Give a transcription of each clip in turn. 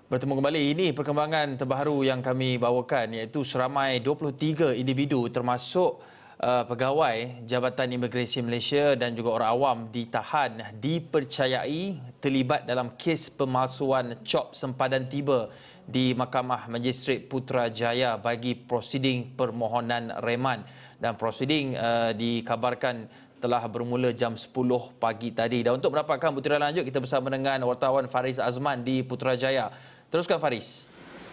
Bertemu kembali, ini perkembangan terbaru yang kami bawakan iaitu seramai 23 individu termasuk pegawai Jabatan Imigresen Malaysia dan juga orang awam ditahan dipercayai terlibat dalam kes pemalsuan cop sempadan tiba di Mahkamah Magistrate Putrajaya bagi prosiding permohonan reman, dan prosiding dikabarkan telah bermula jam 10 pagi tadi. Dan untuk mendapatkan butiran lanjut, kita bersama dengan wartawan Faris Azman di Putrajaya. Teruskan Faris.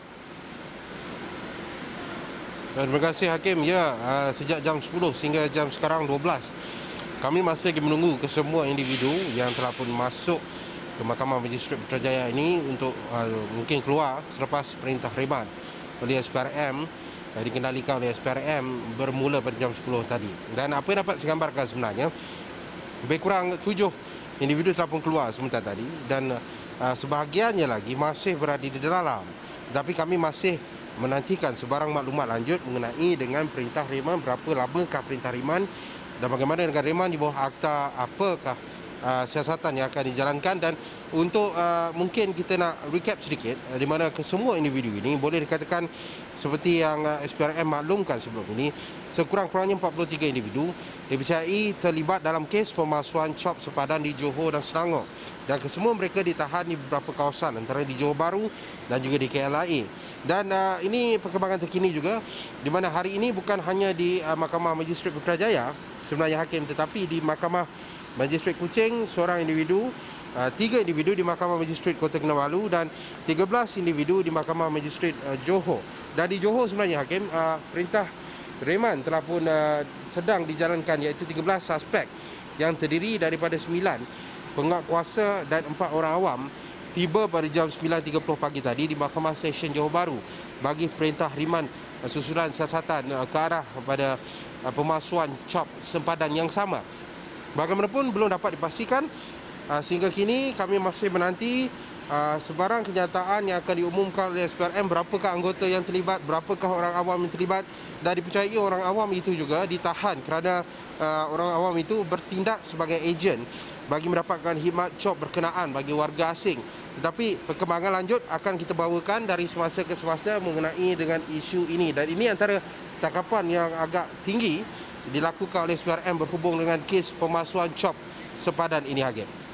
Terima kasih Hakim. Ya, sejak jam 10 sehingga jam sekarang 12, kami masih lagi menunggu kesemua individu yang telah pun masuk ke Mahkamah Magistrate Putrajaya ini untuk mungkin keluar selepas perintah reman oleh SPRM, dikendalikan oleh SPRM bermula pada jam 10 tadi. Dan apa yang dapat saya gambarkan sebenarnya, lebih kurang 7 individu telah pun keluar sebentar tadi, dan sebahagiannya lagi masih berada di dalam. Tapi kami masih menantikan sebarang maklumat lanjut mengenai dengan perintah reman, berapa lamakah perintah reman dan bagaimana dengan reman di bawah akta, apakah siasatan yang akan dijalankan. Dan untuk mungkin kita nak recap sedikit di mana kesemua individu ini boleh dikatakan seperti yang SPRM maklumkan sebelum ini, sekurang-kurangnya 43 individu dipercayai terlibat dalam kes pemalsuan cop sempadan di Johor dan Selangor, dan kesemua mereka ditahan di beberapa kawasan antara di Johor Bahru dan juga di KLIA. Dan ini perkembangan terkini juga, di mana hari ini bukan hanya di Mahkamah Magistrate Putrajaya sebenarnya Hakim, tetapi di Mahkamah Magistrate Kuching seorang individu, 3 individu di Mahkamah Magistrate Kota Kinabalu dan 13 individu di Mahkamah Magistrate Johor. Dan di Johor sebenarnya Hakim, perintah reman telah pun sedang dijalankan, iaitu 13 suspek yang terdiri daripada 9 penguatkuasa dan 4 orang awam tiba pada jam 9.30 pagi tadi di Mahkamah Session Johor Bahru bagi perintah reman susulan siasatan ke arah pada pemalsuan cop sempadan yang sama. Bagaimanapun belum dapat dipastikan sehingga kini. Kami masih menanti sebarang kenyataan yang akan diumumkan oleh SPRM, berapakah anggota yang terlibat, berapakah orang awam yang terlibat, dan dipercayai orang awam itu juga ditahan kerana orang awam itu bertindak sebagai ejen bagi mendapatkan khidmat cop berkenaan bagi warga asing. Tetapi perkembangan lanjut akan kita bawakan dari semasa ke semasa mengenai dengan isu ini, dan ini antara tangkapan yang agak tinggi dilakukan oleh SPRM berhubung dengan kes pemalsuan cop sempadan ini Hakim.